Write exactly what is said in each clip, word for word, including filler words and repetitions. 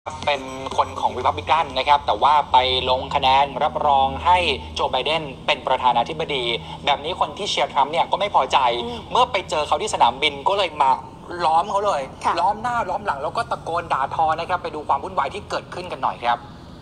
เป็นคนของริพับลิกันนะครับแต่ว่าไปลงคะแนนรับรองให้โจไบเดนเป็นประธานาธิบดีแบบนี้คนที่เชียร์ทรัมป์เนี่ยก็ไม่พอใจเมื่อไปเจอเขาที่สนามบินก็เลยมาล้อมเขาเลยล้อมหน้าล้อมหลังแล้วก็ตะโกนด่าทอนะครับไปดูความวุ่นวายที่เกิดขึ้นกันหน่อยครับ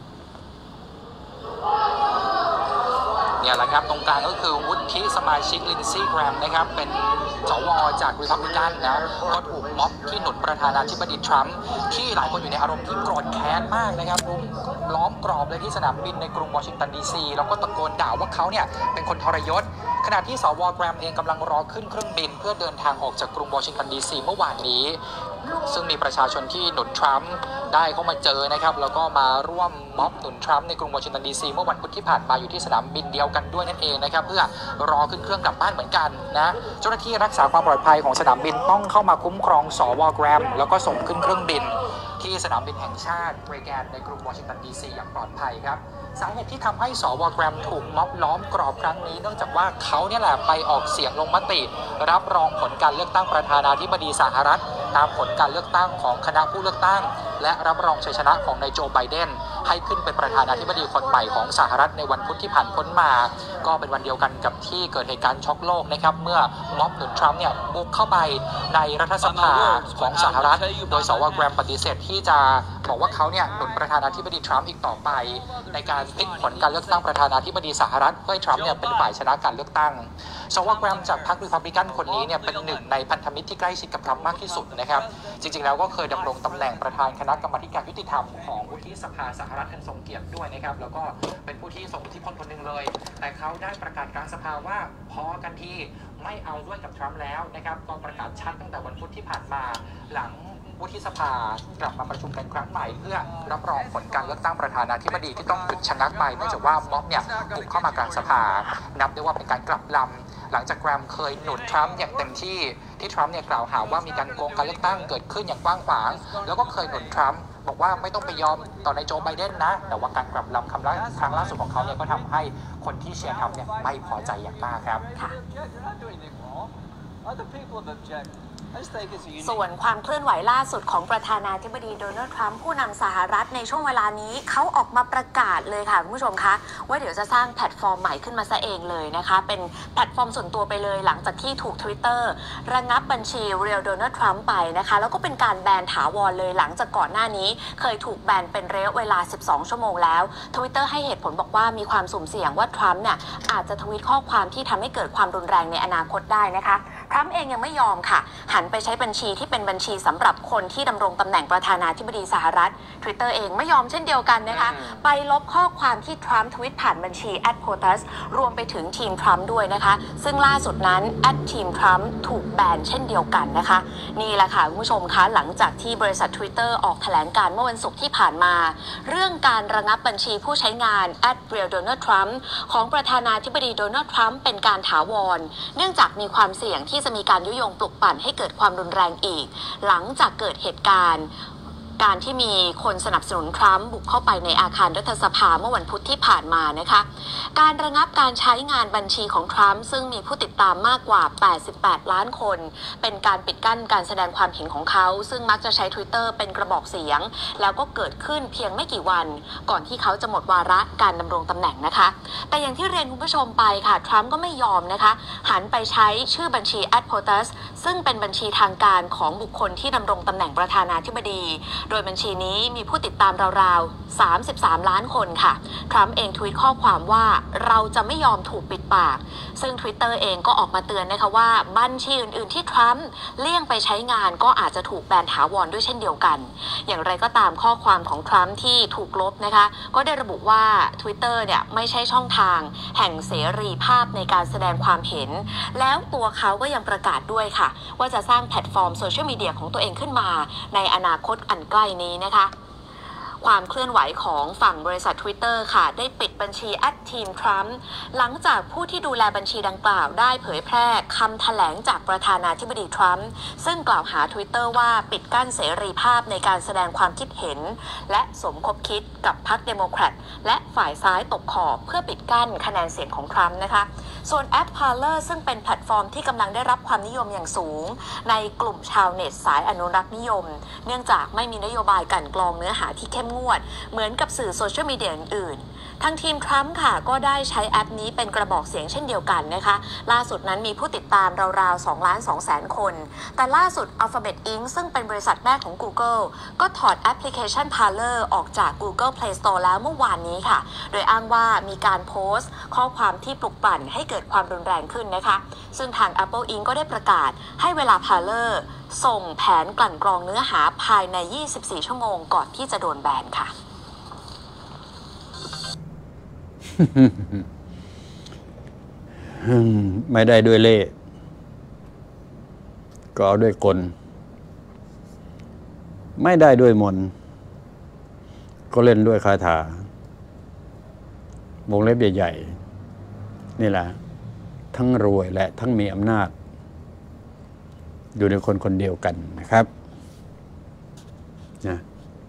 เนี่ยแหละครับตรงกลางก็คือวุฒิสมาชิกลินซี่แกรมนะครับเป็นสวจากริพับลิกันนะก็ถูกม็อบที่หนุนประธานาธิบดีทรัมป์ที่หลายคนอยู่ในอารมณ์ที่โกรธแค้นมากนะครับรุมล้อมกรอบเลยที่สนามบินในกรุงวอชิงตันดีซีแล้วก็ตะโกนด่าว่าเขาเนี่ยเป็นคนทรยศขณะที่สวแกรมเองกำลังรอขึ้นเครื่องบินเพื่อเดินทางออกจากกรุงวอชิงตันดีซีเมื่อวานนี้ซึ่งมีประชาชนที่หนุนทรัมป์ได้เข้ามาเจอนะครับแล้วก็มาร่วมม็อบหนุนทรัมป์ในกรุงวอชิงตันดีซีเมื่อวันพุธที่ผ่านมาอยู่ที่สนามบินเดียวกันด้วยนั่นเองนะครับเพื่อรอขึ้นเครื่องกลับบ้านเหมือนกันนะเจ้าหน้าที่รักษาความปลอดภัยของสนามบินต้องเข้ามาคุ้มครองสวแกรมแล้วก็ส่งขึ้นเครื่องบินที่สนามบินแห่งชาติเรแกนในกรุงวอชิงตันดีซีอย่างปลอดภัยครับสาเหตุที่ทำให้สวแกรมถูกม็อบล้อมกรอบครั้งนี้เนื่องจากว่าเขาเนี่ยแหละไปออกเสียงลงมติรับรองผลการเลือกตั้งประธานาธิบดีสหรัฐตามผลการเลือกตั้งของคณะผู้เลือกตั้งและรับรองชัยชนะของนายโจไบเดนให้ขึ้นเป็นประธานาธิบดีคนใหม่ของสหรัฐในวันพุธที่ผ่านพ้นมาก็เป็นวันเดียวกันกับที่เกิดเหตุการณ์ช็อกโลกนะครับเมื่อม็อบหนุนทรัมป์เนี่ยบุกเข้าไปในรัฐสภาของสหรัฐโดยสวแกรมปฏิเสธที่จะบอกว่าเขาเนี่ยหนุนประธานาธิบดีทรัมป์อีกต่อไปในการพลิกผลการเลือกตั้งประธานาธิบดีสหรัฐเพื่อให้ทรัมป์เนี่ยเป็นฝ่ายชนะการเลือกตั้งสวแกรมจากพรรครีพับลิกันคนนี้เนี่ยเป็นหนึ่งในพันธมิตรที่ใกล้ชิดกับทรัมป์มากที่สุดนะครับจริงๆแล้วก็เคยดำรงตำแหน่งประธานคณะกรรมาธิการยุติธรรมของวุฒิสภาสหรัฐอันทรงเกียรติด้วยนะครับแล้วก็เป็นผู้ที่ทรงอิทธิพลคนหนึ่งเลยแต่เขาได้ประกาศกลางสภาว่าพอกันทีไม่เอาด้วยกับทรัมป์แล้วนะครับก็ประกาศชัดตั้งแต่วันพุธที่ผ่านมาหลังวุฒิสภากลับมาประชุมกันครั้งใหม่เพื่อรับรองผลการเลือกตั้งประธานาธิบดีที่ต้องหยุดชะงักไปเนื่องจากว่าม็อบเนี่ยบุกเข้ามากลางสภานับได้ว่าเป็นการกลับลำหลังจากแกรมเคยหนุนทรัมป์อย่างเต็มที่ที่ทรัมป์เนี่ยกล่าวหาว่ามีการโกงการเลือกตั้งเกิดขึ้นอย่างกว้างขวางแล้วก็เคยหนุนทรัมป์บอกว่าไม่ต้องไปยอมต่อนายโจไบเดนนะแต่ว่าการกลับลำคำล่าครั้งล่าสุดของเขาเนี่ยก็ทำให้คนที่เชียร์ทรัมป์เนี่ยไม่พอใจอย่างมากครับส่วนความเคลื่อนไหวล่าสุดของประธานาธิบดีโดนัลด์ทรัมป์ผู้นำสหรัฐในช่วงเวลานี้เขาออกมาประกาศเลยค่ะคุณผู้ชมคะว่าเดี๋ยวจะสร้างแพลตฟอร์มใหม่ขึ้นมาซะเองเลยนะคะเป็นแพลตฟอร์มส่วนตัวไปเลยหลังจากที่ถูก Twitter ระงับบัญชี Real Donald Trump ไปนะคะแล้วก็เป็นการแบนถาวรเลยหลังจากก่อนหน้านี้เคยถูกแบนเป็นระยะเวลาสิบสองชั่วโมงแล้ว Twitter ให้เหตุผลบอกว่ามีความสุ่มเสี่ยงว่าทรัมป์เนี่ยอาจจะทวีตข้อความที่ทำให้เกิดความรุนแรงในอนาคตได้นะคะทรัมป์เองยังไม่ยอมค่ะหันไปใช้บัญชีที่เป็นบัญชีสำหรับคนที่ดำรงตำแหน่งประธานาธิบดีสหรัฐ Twitter เองไม่ยอมเช่นเดียวกันนะคะไปลบข้อความที่ทรัมป์ทวิตผ่านบัญชี แอท โพตัส รวมไปถึงทีมทรัมป์ด้วยนะคะซึ่งล่าสุดนั้น แอท ทีมทรัมป์ถูกแบนเช่นเดียวกันนะคะนี่แหละค่ะคุณผู้ชมคะหลังจากที่บริษัท Twitter ออกแถลงการเมื่อวันศุกร์ที่ผ่านมาเรื่องการระงับบัญชีผู้ใช้งาน แอท Real Donald Trump ของประธานาธิบดีโดนัลด์ทรัมป์เป็นการถาวรเนื่องจากมีความเสี่ยงที่จะมีการยุยงปลุกปั่นให้เกิดความรุนแรงอีกหลังจากเกิดเหตุการณ์การที่มีคนสนับสนุนทรัมป์บุกเข้าไปในอาคารรัฐสภาเมื่อวันพุธที่ผ่านมานะคะการระงับการใช้งานบัญชีของทรัมป์ซึ่งมีผู้ติดตามมากกว่าแปดสิบแปดล้านคนเป็นการปิดกั้นการแสดงความเห็นของเขาซึ่งมักจะใช้ Twitter เป็นกระบอกเสียงแล้วก็เกิดขึ้นเพียงไม่กี่วันก่อนที่เขาจะหมดวาระการดำรงตำแหน่งนะคะแต่อย่างที่เรียนคุณผู้ชมไปค่ะทรัมป์ก็ไม่ยอมนะคะหันไปใช้ชื่อบัญชี แอท โพตัส ซึ่งเป็นบัญชีทางการของบุคคลที่ดำรงตำแหน่งประธานาธิบดีโดยบัญชีนี้มีผู้ติดตามราวๆสามสิบสามล้านคนค่ะทรัมป์เองทวีตข้อความว่าเราจะไม่ยอมถูกปิดปากซึ่ง Twitter เองก็ออกมาเตือนนะคะว่าบัญชีอื่นๆที่ทรัมป์เลี่ยงไปใช้งานก็อาจจะถูกแบนถาวรด้วยเช่นเดียวกันอย่างไรก็ตามข้อความของทรัมป์ที่ถูกลบนะคะก็ได้ระบุว่า Twitter เนี่ยไม่ใช่ช่องทางแห่งเสรีภาพในการแสดงความเห็นแล้วตัวเขาก็ยังประกาศด้วยค่ะว่าจะสร้างแพลตฟอร์มโซเชียลมีเดียของตัวเองขึ้นมาในอนาคตอันใกล้นี้นะคะความเคลื่อนไหวของฝั่งบริษัท Twitter ค่ะได้ปิดบัญชี แอท ทีม Trump หลังจากผู้ที่ดูแลบัญชีดังกล่าวได้เผยแพร่คำแถลงจากประธานาธิบดีทรัมป์ซึ่งกล่าวหา Twitter ว่าปิดกั้นเสรีภาพในการแสดงความคิดเห็นและสมคบคิดกับพรรคเดโมแครตและฝ่ายซ้ายตกขอบเพื่อปิดกั้นคะแนนเสียงของทรัมป์นะคะส่วนแอป Parler ซึ่งเป็นแพลตฟอร์มที่กำลังได้รับความนิยมอย่างสูงในกลุ่มชาวเน็ตสายอนุรักษ์นิยมเนื่องจากไม่มีนโยบายกลั่นกรองเนื้อหาที่เข้มงวดเหมือนกับสื่อโซเชียลมีเดียอื่นๆทางทีมทรัมป์ค่ะก็ได้ใช้แอปนี้เป็นกระบอกเสียงเช่นเดียวกันนะคะล่าสุดนั้นมีผู้ติดตามราวๆสองล้านสองแสนคนแต่ล่าสุด Alphabet อิงค์ ซึ่งเป็นบริษัทแม่ของ Google ก็ถอดแอปพลิเคชัน Parler ออกจาก Google Play Store แล้วเมื่อวานนี้ค่ะโดยอ้างว่ามีการโพสต์ข้อความที่ปลุกปั่นให้เกิดความรุนแรงขึ้นนะคะซึ่งทาง Apple อิงค์ ก็ได้ประกาศให้เวลา Parler ส่งแผนกลั่นกรองเนื้อหาภายในยี่สิบสี่ชั่วโมงก่อนที่จะโดนแบนค่ะไม่ได้ด้วยเล่ห์ก็เอาด้วยกลไม่ได้ด้วยมนต์ก็เล่นด้วยคาถาวงเล็บใหญ่ๆนี่แหละทั้งรวยและทั้งมีอำนาจอยู่ในคนคนเดียวกันนะครับนะ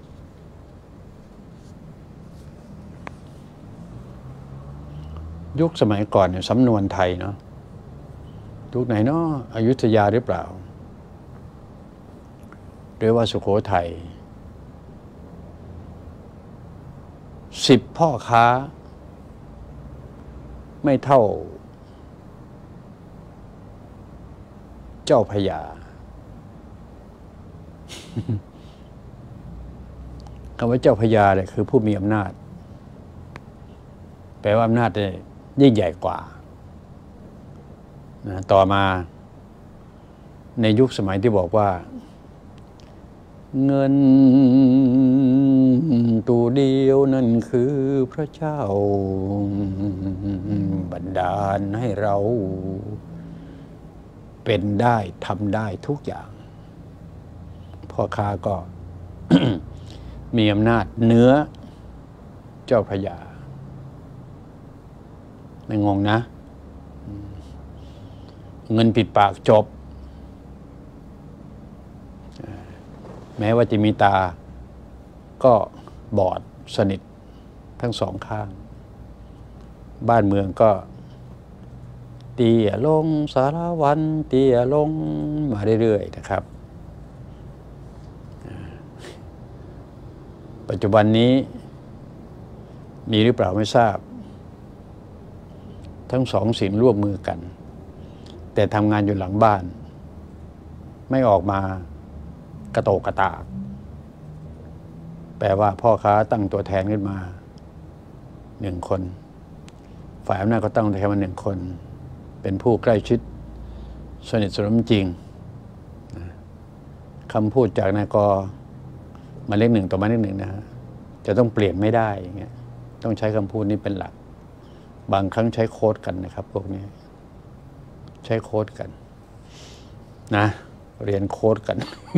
ยุคสมัยก่อนเนี่ยสำนวนไทยเนาะยุคไหนเนาะอยุธยาหรือเปล่าหรือว่าสุโขทัยสิบพ่อค้าไม่เท่าเจ้าพญา คำว่าเจ้าพญาเนี่ยคือผู้มีอำนาจแปลว่าอำนาจเนี่ยยิ่งใหญ่กว่านะต่อมาในยุคสมัยที่บอกว่าเงินตัวเดียวนั่นคือพระเจ้าบันดาลให้เราเป็นได้ทำได้ทุกอย่างพ่อค้าก็ มีอำนาจเหนือเจ้าพระยาไม่งงนะเงินปิดปากจบแม้ว่าจะมีตาก็บอดสนิททั้งสองข้างบ้านเมืองก็เตี้ยลงสารวันเตี้ยลงมาเรื่อยๆนะครับปัจจุบันนี้มีหรือเปล่าไม่ทราบทั้งสองสิ่งร่วมมือกันแต่ทำงานอยู่หลังบ้านไม่ออกมากระโตกกระตากแปลว่าพ่อค้าตั้งตัวแทนขึ้นมาหนึ่งคนฝ่ายอำนาจก็ตั้งตัวแทนมาหนึ่งคนเป็นผู้ใกล้ชิดสนิทสนมจริงคำพูดจากนายกมาเลขหนึ่งต่อมาเลขหนึ่งนะจะต้องเปลี่ยนไม่ได้อย่างเงี้ยต้องใช้คำพูดนี้เป็นหลักบางครั้งใช้โค้ดกันนะครับพวกนี้ใช้โค้ดกันนะเรียนโค้ดกัน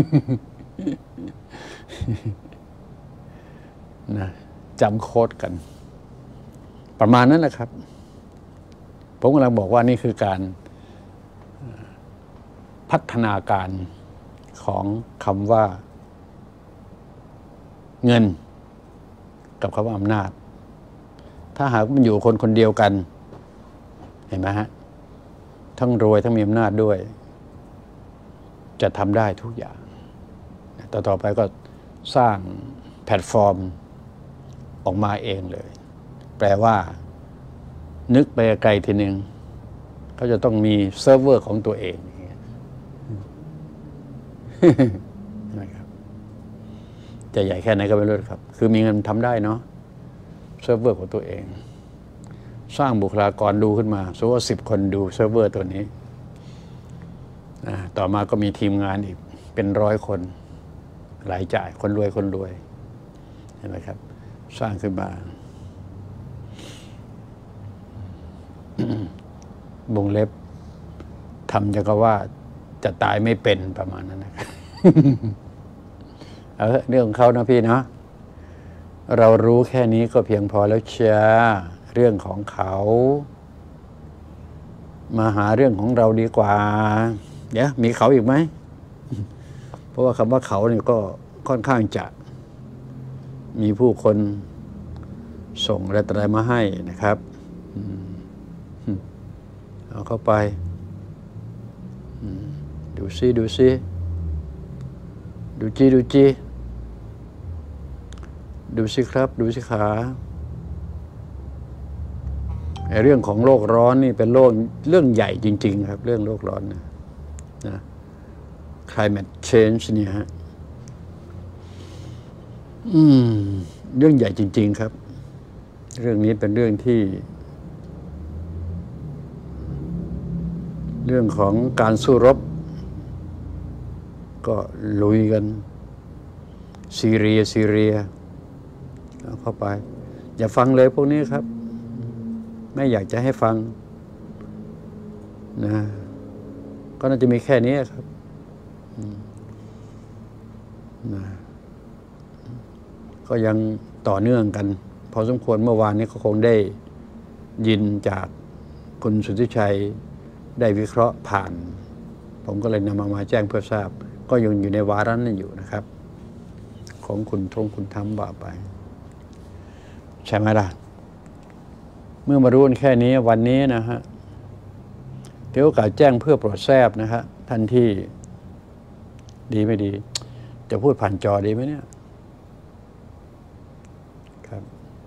นะจำโค้ดกัน ประมาณนั้นแหละครับผมกำลังบอกว่านี่คือการพัฒนาการของคำว่าเงินกับคำว่าอำนาจถ้าหากมันอยู่คนคนเดียวกันเห็นไหมฮะทั้งรวยทั้งมีอำนาจด้วยจะทำได้ทุกอย่างต่อต่อไปก็สร้างแพลตฟอร์มออกมาเองเลยแปลว่านึกไปไกลทีหนึ่งเขาจะต้องมีเซิร์ฟเวอร์ของตัวเองนะครับจะใหญ่แค่ไหนก็ไม่รู้ครับคือมีเงินทำได้เนาะเซิร์ฟเวอร์ของตัวเองสร้างบุคลากรดูขึ้นมาสมมติว่าสิบคนดูเซิร์ฟเวอร์ตัวนี้ต่อมาก็มีทีมงานอีกเป็นร้อยคนรายจ่ายคนรวยคนรวยเห็นไหมครับสร้างขึ้นมาวงเล็บทำจะก็ว่าจะตายไม่เป็นประมาณนั้นนะครับ เออเรื่องของเขานะพี่เนาะเรารู้แค่นี้ก็เพียงพอแล้วเชียเรื่องของเขามาหาเรื่องของเราดีกว่าเดี๋ยวมีเขาอีกไหม เพราะว่าคำว่าเขาเนี่ยก็ค่อนข้างจะมีผู้คนส่งอะไรต่ออะไรมาให้นะครับเอาเข้าไปดูซิดูซิดูจีดูจีดูสิครับดูสิขาไอ้เรื่องของโลกร้อนนี่เป็นโลกเรื่องใหญ่จริงๆครับเรื่องโลกร้อนนะนะ climate change เนี่ยฮะอืมเรื่องใหญ่จริงๆครับเรื่องนี้เป็นเรื่องที่เรื่องของการสู้รบก็ลุยกันซีเรียซีเรียเอาเข้าไปอย่าฟังเลยพวกนี้ครับไม่อยากจะให้ฟังนะก็น่าจะมีแค่นี้ครับนะก็ยังต่อเนื่องกันพอสมควรเมื่อวานนี้ก็คงได้ยินจากคุณสุทธิชัยได้วิเคราะห์ผ่านผมก็เลยนำมามาแจ้งเพื่อทราบก็ยังอยู่ในวาระนั้นอยู่นะครับของคุณทงคุณทำว่าไปใช่ไหมล่ะเมื่อมารู้แค่นี้วันนี้นะฮะเดี๋ยวโอกาสแจ้งเพื่อโปรดทราบนะฮะท่านที่ดีไม่ดีจะพูดผ่านจอดีไหมเนี่ยครับ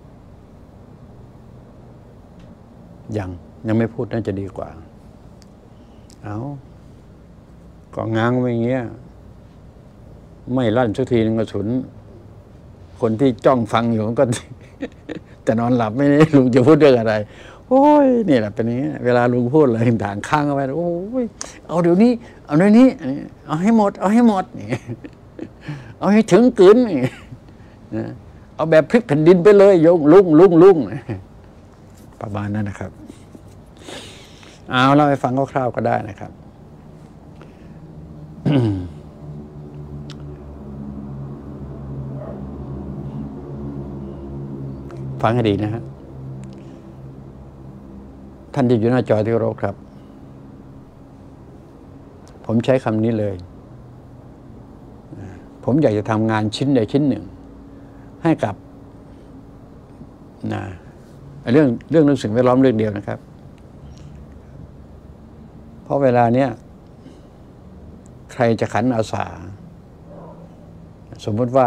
ยังยังไม่พูดน่าจะดีกว่าเอาก็ง้างไว้อย่างเงี้ยไม่ลั่นสักทีนึงกระสุนคนที่จ้องฟังอยู่ก็ จะนอนหลับไม่ได้ลุงจะพูดเรื่องอะไรโอ้ยนี่แหละเป็นอย่างนี้เวลาลุงพูดอะไรต่างๆค้างเอาไว้โอ้ยเอาเดี๋ยวนี้เอาเดี๋ยวนี้เอาให้หมดเอาให้หมดนี่เอาให้ถึงกลืนนี่เอาแบบพลิกแผ่นดินไปเลยยงลุงลุงลุงประมาณนั้นนะครับเอาเราไปฟังคร่าวๆก็ได้นะครับ ฟังให้ดีนะฮะท่านที่อยู่หน้าจอที่เคารพครับผมใช้คำนี้เลยผมอยากจะทำงานชิ้นใดชิ้นหนึ่งให้กับนะเรื่องเรื่องเรื่องสิ่งแวดล้อมเรื่องเดียวนะครับเพราะเวลาเนี้ยใครจะขันอาสาสมมติว่า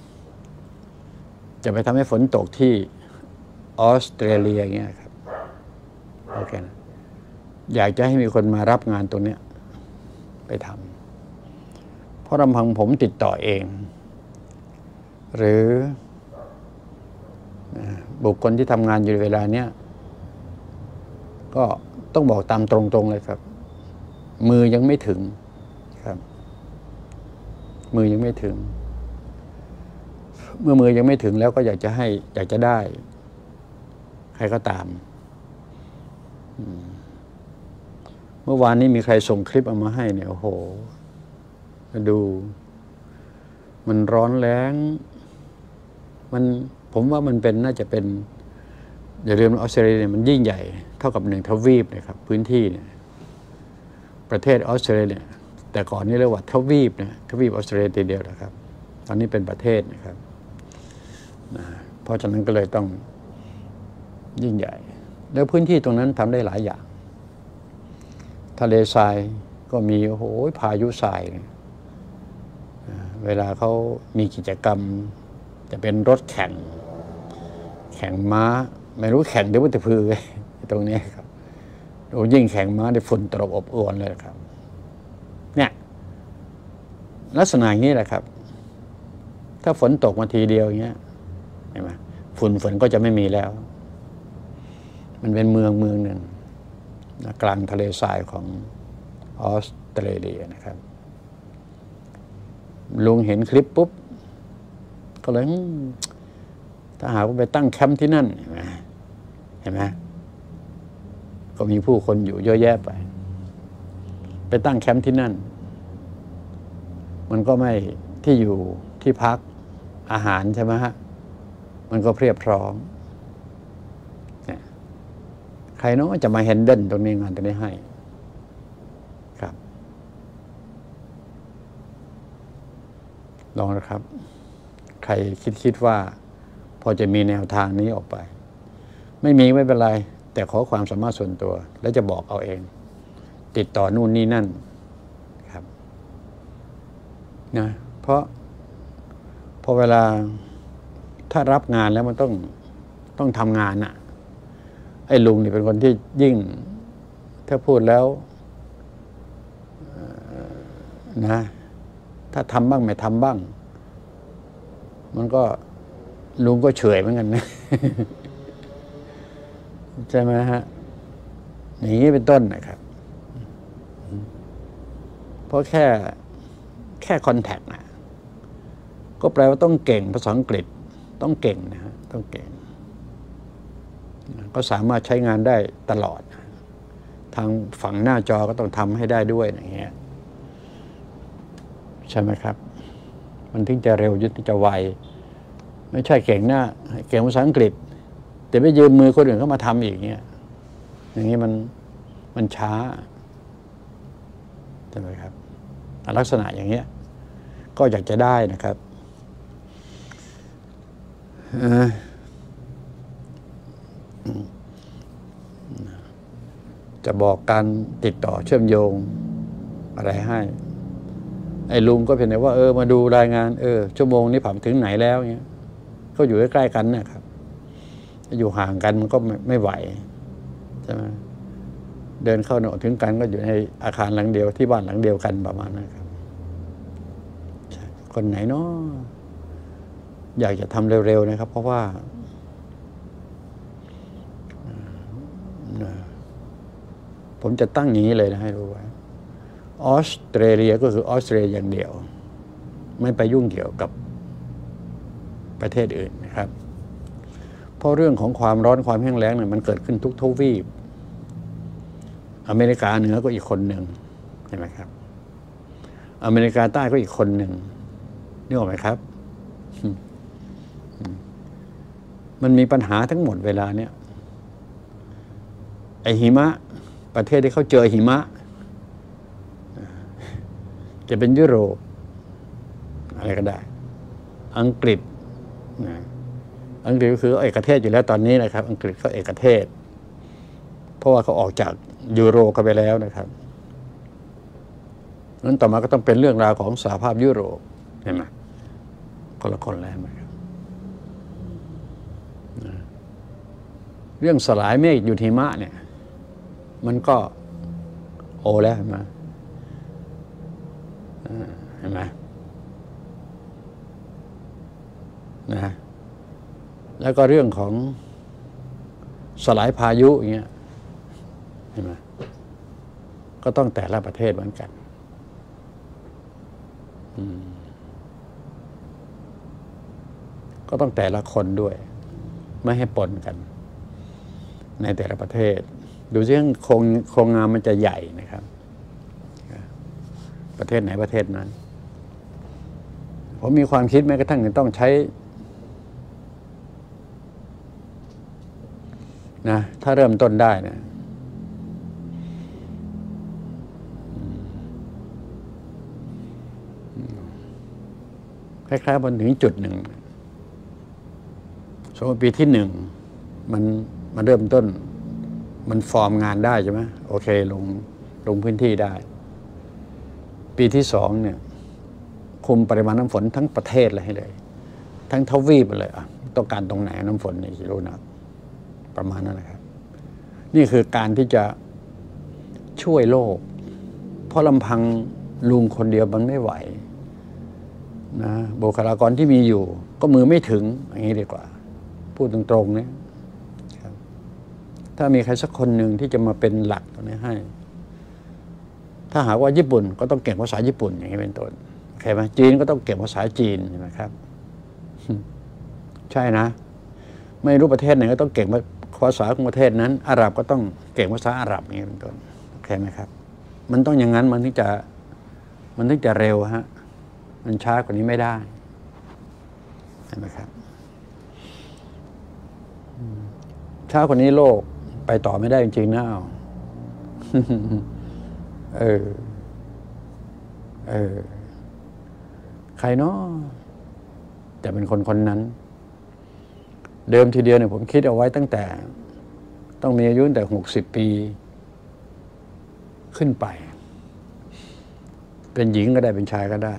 จะไปทำให้ฝนตกที่ออสเตรเลียอย่างเงี้ยครับโอเคนะอยากจะให้มีคนมารับงานตรงเนี้ยไปทำเพราะลำพังผมติดต่อเองหรือบุคคลที่ทำงานอยู่ในเวลาเนี้ยก็ต้องบอกตามตรงๆเลยครับมือยังไม่ถึงครับมือยังไม่ถึงเมื่อมือยังไม่ถึงแล้วก็อยากจะให้อยากจะได้ใครก็ตามเมื่อวานนี้มีใครส่งคลิปเอามาให้เนี่ยโอ้โหดูมันร้อนแรงมันผมว่ามันเป็นน่าจะเป็นอย่าลืมออสเตรเลียเนี่ยมันยิ่งใหญ่เท่ากับหนึ่งทวีปนะครับพื้นที่เนี่ยประเทศออสเตรเลียเนี่ยแต่ก่อนนี่เรียกว่าทวีปนะทวีปออสเตรเลียเดียวนะครับตอนนี้เป็นประเทศนะครับนะเพราะฉะนั้นก็เลยต้องยิ่งใหญ่แล้วพื้นที่ตรงนั้นทำได้หลายอย่างทะเลทรายก็มีโอ้โหพายุทรายเวลาเขามีกิจกรรมจะเป็นรถแข่งแข่งม้าไม่รู้แข่งเดี๋ยวมันจะพื้นตรงนี้ครับโอ้ยิ่งแข่งม้าได้ฝุ่นตลบอบอวนเลยครับเนี่ยลักษณะอย่างนี้แหละครับถ้าฝนตกมาทีเดียวอย่างเงี้ยเห็นไหมฝุ่นฝนก็จะไม่มีแล้วมันเป็นเมืองเมืองหนึ่งกลางทะเลทรายของออสเตรเลียนะครับลุงเห็นคลิปปุ๊บก็เลยถ้าหากว่าไปตั้งแคมป์ที่นั่นเห็นไหมเห็นไหมก็มีผู้คนอยู่เยอะแยะไปไปตั้งแคมป์ที่นั่นมันก็ไม่ที่อยู่ที่พักอาหารใช่ไหมฮะมันก็เพียบพร้อมเนี่ยใครเนาะจะมาแฮนเดิลตรงนี้งานตรงนี้ให้ครับลองนะครับใครคิดคิดว่าพอจะมีแนวทางนี้ออกไปไม่มีไม่เป็นไรแต่ขอความสามารถส่วนตัวแล้วจะบอกเอาเองติดต่อนู่นนี่นั่นครับนะเพราะพอเวลาถ้ารับงานแล้วมันต้องต้องทำงานน่ะไอ้ลุงนี่เป็นคนที่ยิ่งถ้าพูดแล้วนะถ้าทำบ้างไม่ทำบ้างมันก็ลุงก็เฉยเหมือนกันนะใช่ไหมฮะอย่างนี้เป็นต้นนะครับเพราะแค่แค่คอนแทคนะก็แปลว่าต้องเก่งภาษาอังกฤษต้องเก่งนะฮะต้องเก่งก็สามารถใช้งานได้ตลอดทางฝั่งหน้าจอก็ต้องทำให้ได้ด้วยอย่างเงี้ยใช่ไหมครับมันถึงจะเร็วยุติจะไวไม่ใช่เก่งหน้าเก่งภาษาอังกฤษแต่ไม่ยืมมือคนอื่นเข้ามาทำอีกเงี้ยอย่างนี้มันมันช้าใช่ไหมครับลักษณะอย่างเงี้ยก็อยากจะได้นะครับจะบอกการติดต่อเชื่อมโยงอะไรให้ไอ้ลุงก็เพียงแต่ว่าเออมาดูรายงานเออชั่วโมงนี้ผ่านถึงไหนแล้วเงี้ยก็อยู่ใกล้ๆกันนะครับอยู่ห่างกันมันก็ไม่ไม่ไหวใช่ไหมเดินเข้าหนถึงกันก็อยู่ในอาคารหลังเดียวที่บ้านหลังเดียวกันประมาณนั้นครับคนไหนเนาะอยากจะทำเร็วๆนะครับเพราะว่าผมจะตั้งอย่างนี้เลยนะให้รู้ไว้ออสเตรเลียก็คือออสเตรเลียอย่างเดียวไม่ไปยุ่งเกี่ยวกับประเทศอื่นนะครับเพราะเรื่องของความร้อนความแห้งแล้งเนี่ยมันเกิดขึ้นทุกทวีปอเมริกาเหนือก็อีกคนหนึ่งเห็นไหมครับอเมริกาใต้ก็อีกคนหนึ่งนึกออกไหมครับมันมีปัญหาทั้งหมดเวลาเนี้ยไอหิมะประเทศที่เขาเจอหิมะจะเป็นยุโรปอะไรก็ได้อังกฤษนะอังกฤษก็คือเอกเทศอยู่แล้วตอนนี้นะครับอังกฤษเขาเอกเทศเพราะว่าเขาออกจากยูโรกันไปแล้วนะครับนั้นต่อมาก็ต้องเป็นเรื่องราวของสหภาพยุโรปเห็นไหมคนละคนแล้วนะครับเรื่องสลายเมฆอยู่หิมะเนี่ยมันก็โอแล้วเห็นไหมเห็นไหมนะแล้วก็เรื่องของสลายพายุอย่างเงี้ยเห็นไหมก็ต้องแต่ละประเทศเหมือนกันก็ต้องแต่ละคนด้วยไม่ให้ปนกันในแต่ละประเทศดูซิโครงโครงงานมันจะใหญ่นะครับประเทศไหนประเทศนั้นผมมีความคิดแม้กระทั่งต้องใช้นะถ้าเริ่มต้นได้นะคล้ายๆบนถึงจุดหนึ่งสมมติปีที่หนึ่งมันมันเริ่มต้นมันฟอร์มงานได้ใช่ไหมโอเคลงลงพื้นที่ได้ปีที่สองเนี่ยคุมปริมาณน้ำฝนทั้งประเทศเลยให้เลยทั้งทวีปเลยอ่ะต้องการตรงไหนน้ำฝนในกิโลนับประมาณนั้นนะครับนี่คือการที่จะช่วยโลกเพราะลำพังลุงคนเดียวมันไม่ไหวนะบุคลากรที่มีอยู่ก็มือไม่ถึงอย่างนี้ดีกว่าพูดตรงๆเนี่ยครับถ้ามีใครสักคนหนึ่งที่จะมาเป็นหลักตรงนี้ให้ถ้าหากว่าญี่ปุ่นก็ต้องเก่งภาษาญี่ปุ่นอย่างนี้เป็นต้นโอเคไหมจีนก็ต้องเก่งภาษาจีนใช่ไหมครับใช่นะไม่รู้ประเทศไหนก็ต้องเก่งภาษาของประเทศนั้นอาหรับก็ต้องเก่งภาษาอาหรับอย่างนี้เป็นต้นโอเคไหมครับมันต้องอย่างนั้นมันถึงจะมันถึงจะเร็วฮะมันช้ากว่านี้ไม่ได้เห็นไหมครับช้าคนนี้โลกไปต่อไม่ได้จริงๆนะเอาเออเออใครเนาะจะเป็นคนคนนั้นเดิมทีเดียวเนี่ยผมคิดเอาไว้ตั้งแต่ต้องมีอายุตั้งแต่หกสิบปีขึ้นไปเป็นหญิงก็ได้เป็นชายก็ได้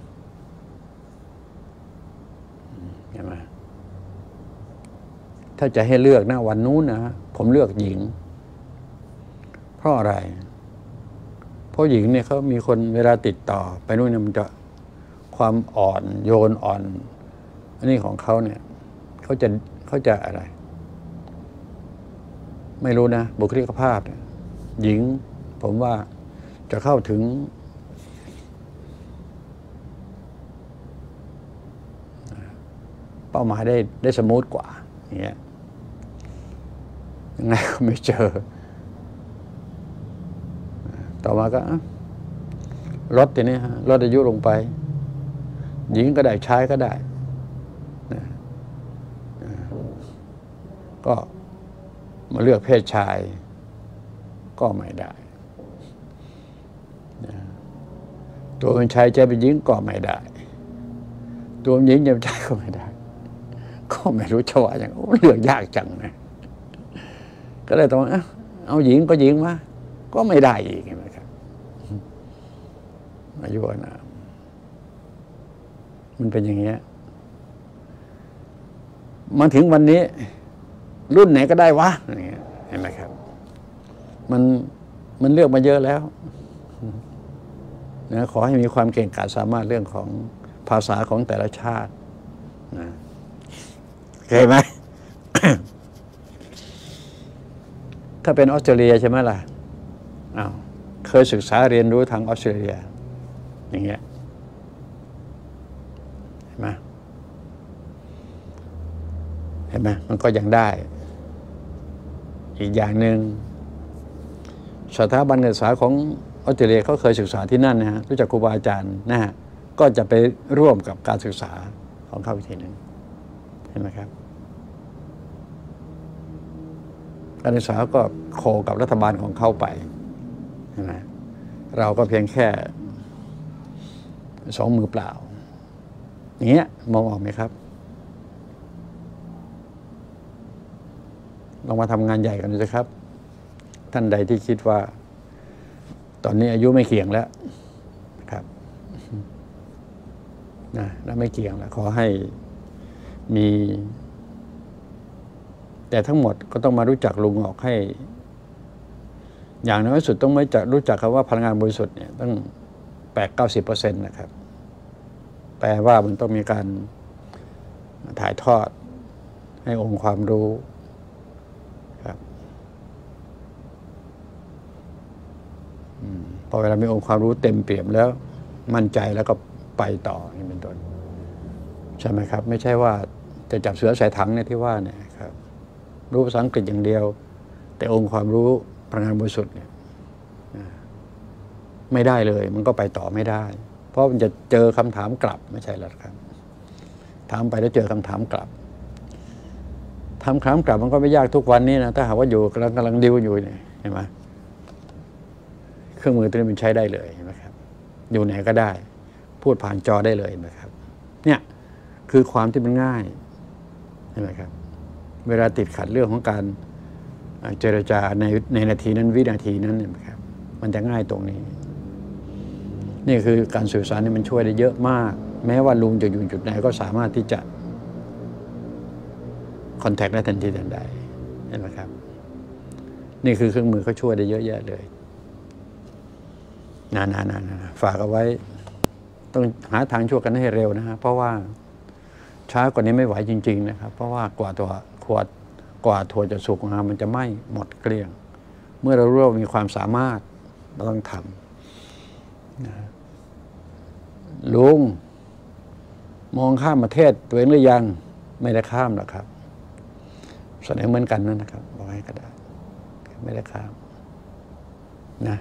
เห็นไหมถ้าจะให้เลือกนะวันนู้นนะผมเลือกหญิงเพราะอะไรเพราะหญิงเนี่ยเขามีคนเวลาติดต่อไปนู่นเนี่ยมันจะความอ่อนโยนอ่อนอันนี้ของเขาเนี่ยเขาจะเขาจะอะไรไม่รู้นะบุคลิกภาพเนี่ยหญิงผมว่าจะเข้าถึงเป้าหมายได้ได้สมูทกว่าอย่างเงี้ยยังไงก็ไม่เจอต่อมาก็ลดทีนี้ฮะลดอายุลงไปหญิงก็ได้ชายก็ได้ก็มาเลือกเพศชายก็ไม่ได้ตัวเป็นชายจะเป็นหญิงก็ไม่ได้ตัวเป็นหญิงจะเป็นชายก็ไม่ได้ก็ไม่รู้จะว่าอย่างเลือกยากจังนะก็เลยต้องเอาหญิงก็หญิงมาก็ไม่ได้อีกเห็นไหมครับอายุนะมันเป็นอย่างเงี้ยมาถึงวันนี้รุ่นไหนก็ได้วะอย่างเงี้ยเห็นไหมครับมันมันเลือกมาเยอะแล้วนะขอให้มีความเก่งกาจสามารถเรื่องของภาษาของแต่ละชาตินะเคยไหม ถ้าเป็นออสเตรเลียใช่ไหมล่ะอ้าวเคยศึกษาเรียนรู้ทางออสเตรเลียอย่างเงี้ยเห็นไหมเห็นไหมมันก็ยังได้อีกอย่างหนึ่งสถาบันการศึกษาของออสเตรเลียเขาเคยศึกษาที่นั่นนะฮะรู้จักครูบาอาจารย์นะฮะก็จะไปร่วมกับการศึกษาของเขาอีกทีหนึ่งเห็นไหมครับการศึกษาก็โคกับรัฐบาลของเขาไปเห็นไหมเราก็เพียงแค่สองมือเปล่าอย่างเงี้ยมองออกไหมครับลองมาทำงานใหญ่กันดูสิครับท่านใดที่คิดว่าตอนนี้อายุไม่เกี่ยงแล้วครับนะแล้วไม่เกี่ยงแล้วขอให้มีแต่ทั้งหมดก็ต้องมารู้จักลุงออกให้อย่างน้อยสุดต้องไม่จักรู้จักคำว่าพลังงานบริสุทธิ์เนี่ยตั้งแปดเก้าสิบเปอร์เซ็นต์นะครับแปลว่ามันต้องมีการถ่ายทอดให้องค์ความรู้ครับพอเวลามีองค์ความรู้เต็มเปี่ยมแล้วมั่นใจแล้วก็ไปต่อนี่เป็นต้นใช่ไหมครับไม่ใช่ว่าจะจับเสือใส่ถังเนี่ยที่ว่าเนี่ยครับรู้ภาษาอังกฤษอย่างเดียวแต่องค์ความรู้พลังงานบริสุทธิ์เนี่ยไม่ได้เลยมันก็ไปต่อไม่ได้เพราะมันจะเจอคำถามกลับไม่ใช่หรอกครับถามไปแล้วเจอคำถามกลับทำคำกลับมันก็ไม่ยากทุกวันนี้นะถ้าหากว่าอยู่กำลังกำลังดิวอยู่เนี่ยเห็นไหมเครื่องมือตัวนี้มันใช้ได้เลยเห็นไหมครับอยู่ไหนก็ได้พูดผ่านจอได้เลยเห็นไหมครับเนี่ยคือความที่มันง่ายเห็นไหมครับเวลาติดขัดเรื่องของการเจรจาในในนาทีนั้นวินาทีนั้นเนี่ยครับมันจะง่ายตรงนี้นี่คือการสื่อสารนี่มันช่วยได้เยอะมากแม้ว่าลุงจะอยู่จุดไหนก็สามารถที่จะคอนแทคได้ทันทีทันใดเห็นไหมครับนี่คือเครื่องมือเขาช่วยได้เยอะแยะเลยนานๆๆฝากเอาไว้ต้องหาทางช่วยกันให้เร็วนะฮะเพราะว่าช้ากว่านี้ไม่ไหวจริงๆนะครับเพราะว่ากว่าตัวขวดกว่าถั่วจะสุกงามันจะไหม้หมดเกลี้ยงเมื่อเรารู้ว่ามีความสามารถเราต้องทำนะลุงมองข้ามประเทศตัวเองหรือยังไม่ได้ข้ามหรอกครับเสนอเหมือนกันนั่นนะครับบอกให้ก็ได้ไม่ได้ข้ามนะ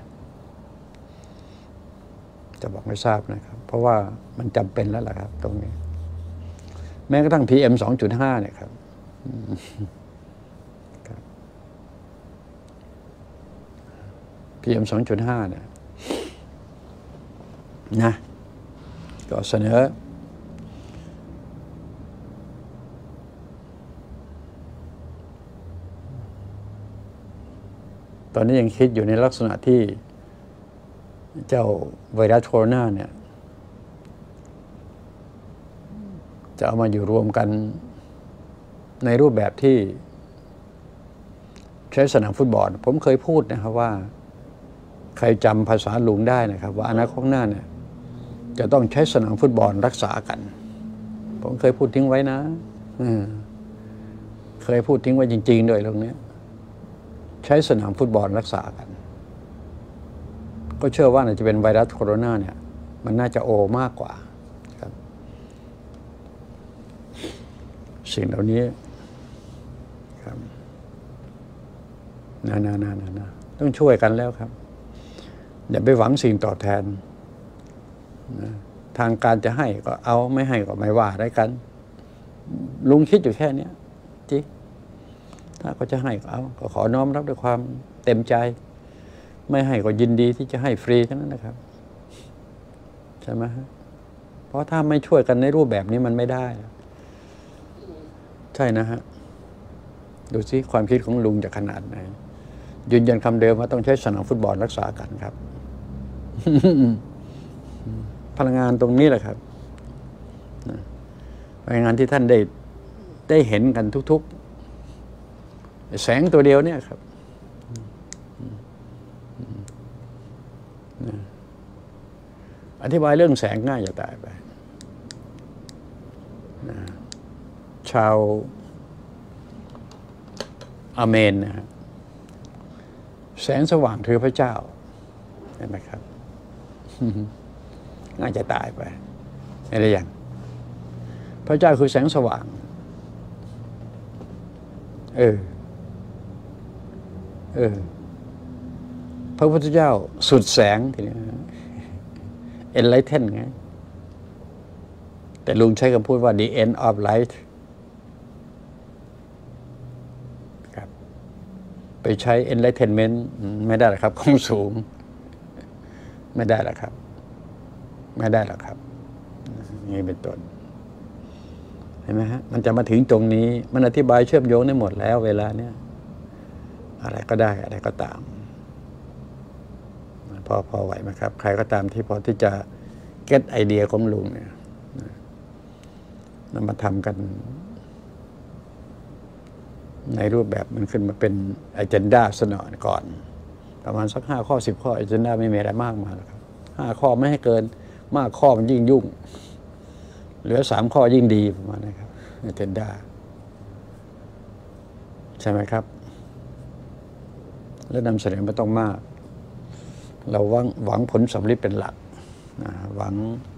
จะบอกไม่ทราบนะครับเพราะว่ามันจำเป็นแล้วล่ะครับตรงนี้แม้กระทั่ง พี เอ็ม สองจุดห้า เนี่ยครับพี เอ็ม สองจุดห้า เนี่ยนะก็เสนอตอนนี้ยังคิดอยู่ในลักษณะที่เจ้าไวรัสโคโรนาเนี่ยจะเอามาอยู่รวมกันในรูปแบบที่ใช้สนามฟุตบอลผมเคยพูดนะครับว่าใครจำภาษาลุงได้นะครับว่าอนาคตข้างหน้าเนี่ยจะต้องใช้สนามฟุตบอลรักษากันผมเคยพูดทิ้งไว้นะเคยพูดทิ้งไว้จริงๆด้วยเรื่องนี้ใช้สนามฟุตบอลรักษากันก็เชื่อว่าน่าจะเป็นไวรัสโคโรนาเนี่ยมันน่าจะโอมากกว่าครับสิ่งเหล่านี้ครับนานานานานาต้องช่วยกันแล้วครับอย่าไปหวังสิ่งตอบแทนนะทางการจะให้ก็เอาไม่ให้ก็ไม่ว่าได้กันลุงคิดอยู่แค่นี้จิถ้าเขาจะให้ก็เอาก็ขอน้อมรับด้วยความเต็มใจไม่ให้ก็ยินดีที่จะให้ฟรีเท่านั้นนะครับใช่ไหมฮะเพราะถ้าไม่ช่วยกันในรูปแบบนี้มันไม่ได้ใช่นะฮะดูสิความคิดของลุงจะขนาดไหนยืนยันคำเดิมว่าต้องใช้สนามฟุตบอลรักษากันครับ พลังงานตรงนี้แหละครับพลังงานที่ท่านได้ได้เห็นกันทุกๆแสงตัวเดียวเนี่ยครับอธิบายเรื่องแสงง่ายจะตายไปชาวอาเมนนะฮะแสงสว่างคือพระเจ้าเห็นไหมครับง่ายจะตายไปอะไรอย่างพระเจ้าคือแสงสว่างเออเออพระพุทธเจ้าสุดแสงทีนี้enlighten ไงแต่ลุงใช้คำพูดว่า the end of light ครับไปใช้ enlightenment ไม่ได้หรอกครับของสูงไม่ได้หรอกครับไม่ได้หรอกครับนี่เป็นต้นเห็นไหมฮะมันจะมาถึงตรงนี้มันอธิบายเชื่อมโยงได้หมดแล้วเวลาเนี้ยอะไรก็ได้อะไรก็ตามพอพอไหวไหมครับใครก็ตามที่พอที่จะเก็ตไอเดียของลุงเนี่ยนำมาทำกันในรูปแบบมันขึ้นมาเป็นอเจนดาซะหน่อยก่อนประมาณสักห้าข้อสิบข้ออเจนดาไม่มีอะไรมากมายหรอกครับห้าข้อไม่ให้เกินมากข้อมันยิ่งยุ่งเหลือสามข้อยิ่งดีประมาณนี้ครับอเจนดาใช่ไหมครับและนำเสนอไม่ต้องมากเราหวังหวังผลสำลิดเป็นหลักนะหวัง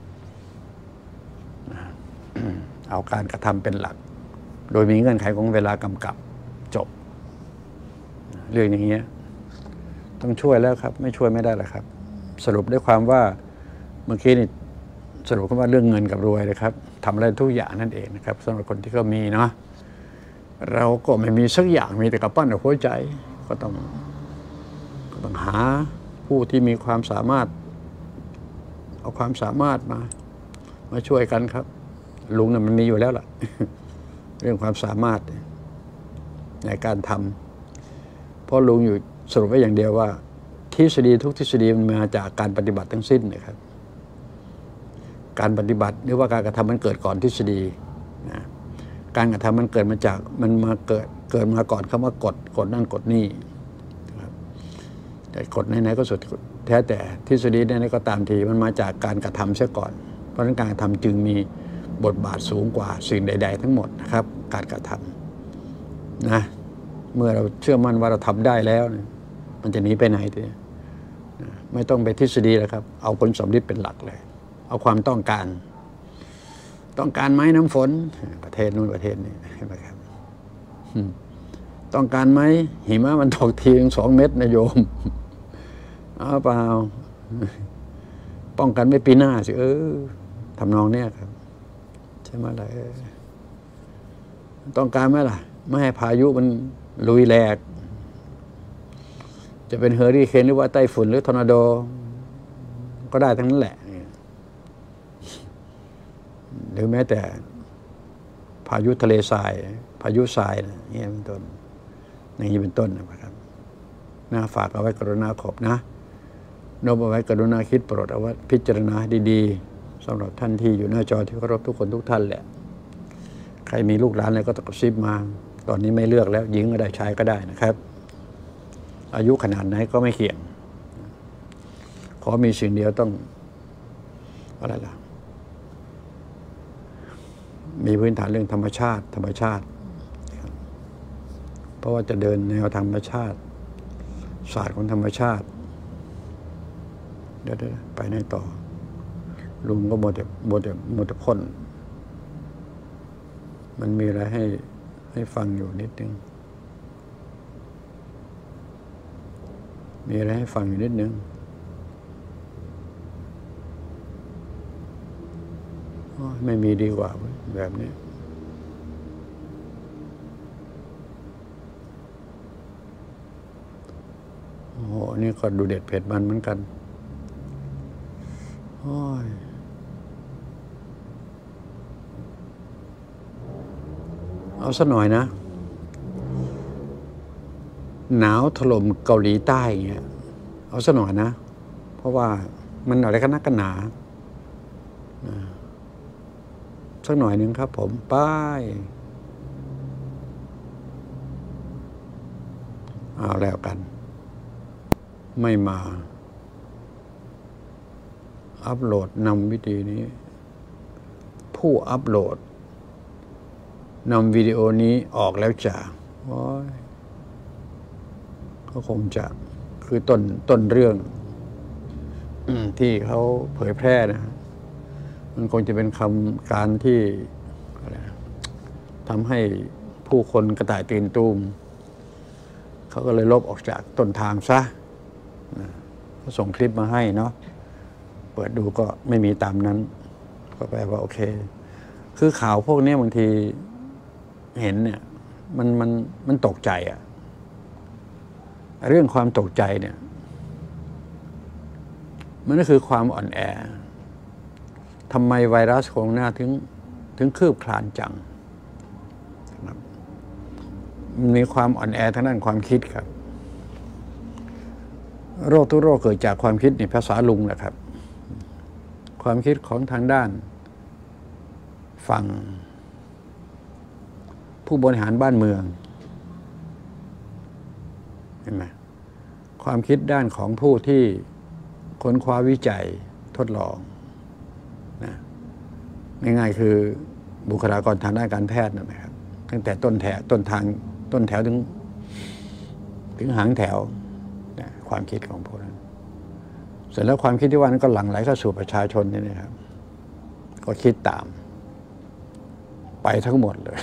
นะเอาการกระทำเป็นหลักโดยมีเงื่อนไขของเวลากำกับจบเรื่องอย่างเงี้ยต้องช่วยแล้วครับไม่ช่วยไม่ได้หรอกครับสรุปด้วยความว่าเมื่อกี้นี่สรุปว่าเรื่องเงินกับรวยนะครับทำอะไรทุกอย่างนั่นเองนะครับสำหรับคนที่ก็มีเนาะเราก็ไม่มีสักอย่างมีแต่กระปั้นกับหัวใจก็ต้องก็ต้องหาผู้ที่มีความสามารถเอาความสามารถมามาช่วยกันครับลุงเนี่ยมันมีอยู่แล้วล่ะ เรื่องความสามารถในการทำเพราะลุงอยู่สรุปไว้อย่างเดียวว่าทฤษฎีทุกทฤษฎีมันมาจากการปฏิบัติทั้งสิ้นนะครับการปฏิบัติหรือว่าการกระทำมันเกิดก่อนทฤษฎีนะการกระทำมันเกิดมาจากมันมาเกิดเกิดมาก่อนคำว่ากฎกฎนั่นกฎนี่แต่กฎไหนๆก็สุดแท้แต่ทฤษฎีไหนๆก็ตามทีมันมาจากการกระทำเสียก่อนเพราะฉะนั้นการกระทำจึงมีบทบาทสูงกว่าสิ่งใดๆทั้งหมดนะครับการกระทำนะเมื่อเราเชื่อมั่นว่าเราทำได้แล้วเนี่ยมันจะหนีไปไหนทีไม่ต้องไปทฤษฎีแล้วครับเอาผลสำลิดเป็นหลักเลยเอาความต้องการต้องการไหมน้ำฝนประเทศนู้นประเทศนี้ใช่ไหมครับต้องการไหมหิมะมันตกทีสองเม็ดนะโยมเอาเปล่าป้องกันไม่ปีหน้าสิเออทำนองเนี้ยครับใช่ไหมล่ะต้องการไหมล่ะไม่ให้พายุมันลุยแหลกจะเป็นเฮอริเคนหรือว่าไต้ฝุ่นหรือทอร์นาโดก็ได้ทั้งนั้นแหละหรือแม้แต่พายุทะเลทรายพายุทรายนะนี่เป็นต้นอย่างนี้เป็นต้นนะครับนะฝากเอาไว้กรุณาขอบนะโน้มเอาไว้กรุณาคิดโปรดเอาไว้พิจารณาดีๆสำหรับท่านที่อยู่หน้าจอที่เคารพทุกคนทุกท่านแหละใครมีลูกหลานอะไรก็ตะกซิบมาตอนนี้ไม่เลือกแล้วหญิงก็ได้ชายก็ได้นะครับอายุขนาดไหนก็ไม่เกี่ยงขอมีสิ่งเดียวต้องอะไรล่ะมีพื้นฐานเรื่องธรรมชาติธรรมชาติเพราะว่าจะเดินแนวธรรมชาติศาสตร์ของธรรมชาติเดี๋ยวไปไหนต่อลุงก็หมดแต่หมดแต่หมดแต่พ่นมันมีอะไรให้ให้ฟังอยู่นิดนึงมีอะไรให้ฟังอยู่นิดนึงไม่มีดีกว่าแบบนี้โอ้โหนี่ก็ดูเด็ดเผ็ดมันเหมือนกันโอ้ยเอาสักหน่อยนะหนาวถล่มเกาหลีใต้อย่างเงี้ยเอาสักหน่อยนะเพราะว่ามันอะไรกันนักกันหนาสักหน่อยหนึ่งครับผมป้ายเอาแล้วกันไม่มาอัปโหลดนำวิธีนี้ผู้อัปโหลดนำวิดีโอนี้ออกแล้วจ้ะโอ้ยก็คงจะคือต้นต้นเรื่องที่เขาเผยแพร่นะมันคงจะเป็นคำการที่ทำให้ผู้คนกระต่ายตื่นตูมเขาก็เลยลบออกจากต้นทางซะเขาส่งคลิปมาให้เนาะเปิดดูก็ไม่มีตามนั้นก็แปลว่าโอเคคือข่าวพวกนี้บางทีเห็นเนี่ยมันมันมันตกใจอะเรื่องความตกใจเนี่ยมันก็คือความอ่อนแอทำไมไวรัสโคโรนาถึงถึงคืบคลานจังมันมีความอ่อนแอทางด้านความคิดครับโรคทุกโรคเกิดจากความคิดในภาษาลุงแหละครับความคิดของทางด้านฝั่งผู้บริหารบ้านเมืองเห็นไหมความคิดด้านของผู้ที่ค้นคว้าวิจัยทดลองนะง่ายๆคือบุคลากรทางด้านการแพทย์นะครับตั้งแต่ต้นแถวต้นทางต้นแถวถึงถึงหางแถวนะความคิดของพวกนั้นเสร็จแล้วความคิดที่ว่านั้นก็หลั่งไหลเข้าสู่ประชาชนนี่นะครับก็คิดตามไปทั้งหมดเลย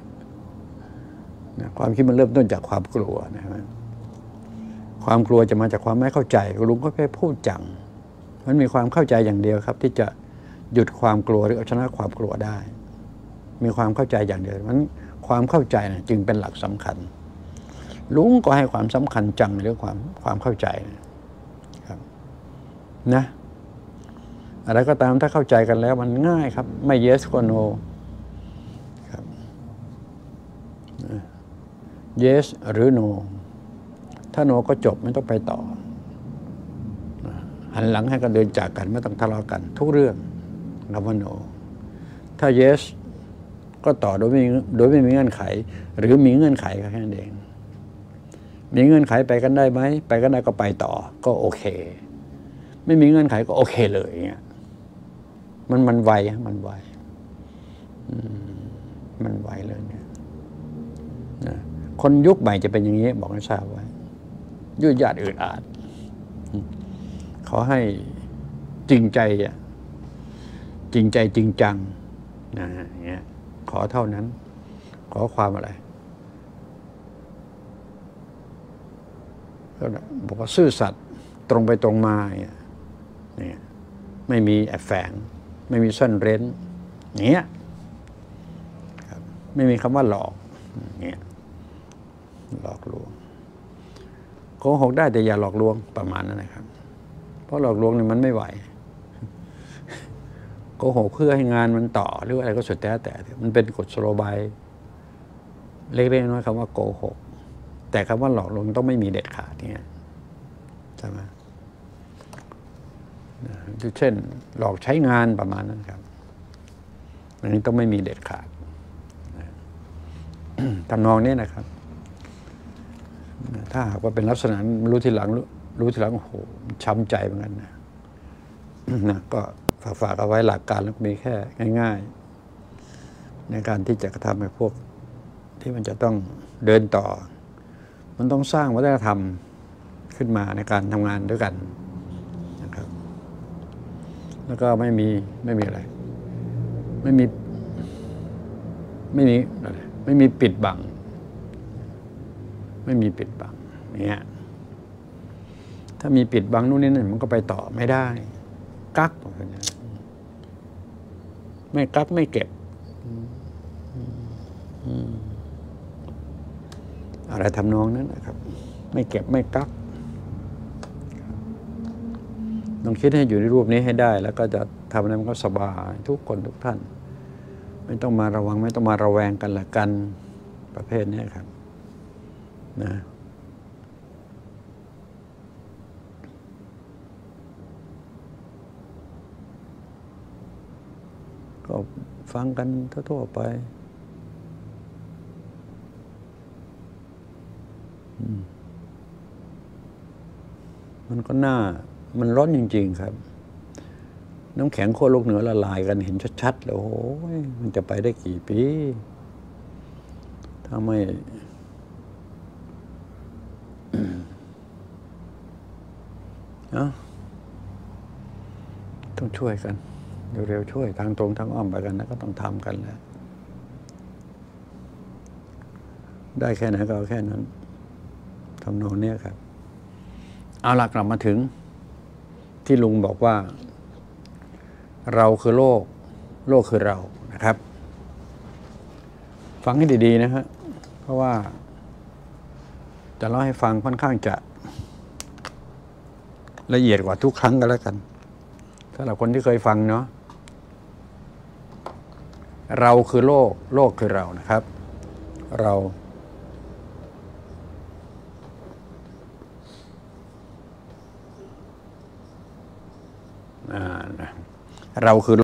นะความคิดมันเริ่มต้นจากความกลัวนะครับความกลัวจะมาจากความไม่เข้าใจลุงก็แค่พูดจังมันมีความเข้าใจอย่างเดียวครับที่จะหยุดความกลัวหรือเอาชนะความกลัวได้มีความเข้าใจอย่างเดียวมันความเข้าใจนะจึงเป็นหลักสำคัญลุงก็ให้ความสำคัญจังเรื่องความความเข้าใจนะครับนะอะไรก็ตามถ้าเข้าใจกันแล้วมันง่ายครับไม่ yes ก็ no ครับ yes หรือ no ถ้า no ก็จบไม่ต้องไปต่อหันหลังให้กันเดินจากกันไม่ต้องทะเลาะกันทุกเรื่องคำว่า no ถ้า yes ก็ต่อโดยไม่โดยไม่มีเงื่อนไขหรือมีเงื่อนไขแค่นั้นเองมีเงื่อนไขไปกันได้ไหมไปกันได้ก็ไปต่อก็โอเคไม่มีเงื่อนไขก็โอเคเลยอย่างเงี้ยมันมันไวมันไวมันไวเลยเนี่ยนะคนยุคใหม่จะเป็นอย่างนี้บอกให้ทราบไว้ยืดยาดอืดอาดขอให้จริงใจอ่ะจริงใจจริงจังนะอย่างเงี้ยขอเท่านั้นขอความอะไรก็บอกว่าซื่อสัตย์ตรงไปตรงมาเนี่ยไม่มีแอบแฝงไม่มีซ่อนเร้นอย่างเงี้ยครับไม่มีคำว่าหลอกอย่างเงี้ยหลอกลวงโกหกได้แต่อย่าหลอกลวงประมาณนั้นนะครับเพราะหลอกลวงเนี่ยมันไม่ไหวโกหกเพื่อให้งานมันต่อหรืออะไรก็สุดแต่แต่มันเป็นกฎสโลบายเล็กๆน้อยๆคำว่าโกหกแต่คำว่าหลอกลวงต้องไม่มีเด็ดขาดเนี่ยใช่ไหมเช่นหลอกใช้งานประมาณนั้นครับอันนี้ต้องไม่มีเด็ดขาดทำนองนี้นะครับถ้าหากว่าเป็นลักษณะรู้ทีหลังรู้ทีหลังโอ้โหช้ำใจเหมือนกันนะนะก็ฝากฝากเอาไว้หลักการแล้วมีแค่ง่ายๆในการที่จะกระทำให้พวกที่มันจะต้องเดินต่อมันต้องสร้างวัฒนธรรมขึ้นมาในการทำงานด้วยกันนะครับแล้วก็ไม่มีไม่มีอะไรไม่มีไม่มีอะไรไม่มีปิดบังไม่มีปิดบังเนี่ยถ้ามีปิดบังนู่นนี่นั่นมันก็ไปต่อไม่ได้กักไม่กักไม่เก็บอะไรทำนองนั้นนะครับไม่เก็บไม่กักต้องคิดให้อยู่ในรูปนี้ให้ได้แล้วก็จะทำอะไรมันก็สบายทุกคนทุกท่านไม่ต้องมาระวังไม่ต้องมาระแวงกันละกันประเภทนี้ครับนะก็ฟังกันทั่วๆไปมันก็น่ามันร้อนจริงๆครับน้ำแข็งขั้วโลกเหนือละลายกันเห็นชัดๆแล้วโอ้ยมันจะไปได้กี่ปีถ้าไม่เนาะต้องช่วยกันเร็วๆช่วยทางตรงทางอ้อมไปกันนะก็ต้องทำกันแหละได้แค่ไหนก็เอาแค่นั้นทำนองนี้ครับเอาหลักกลับมาถึงที่ลุงบอกว่าเราคือโลกโลกคือเรานะครับฟังให้ดีๆนะฮะเพราะว่าจะเล่าให้ฟังค่อนข้างจะละเอียดกว่าทุกครั้งกันแล้วกันสำหรับคนที่เคยฟังเนาะเราคือโลกโลกคือเรานะครับเราเราคือ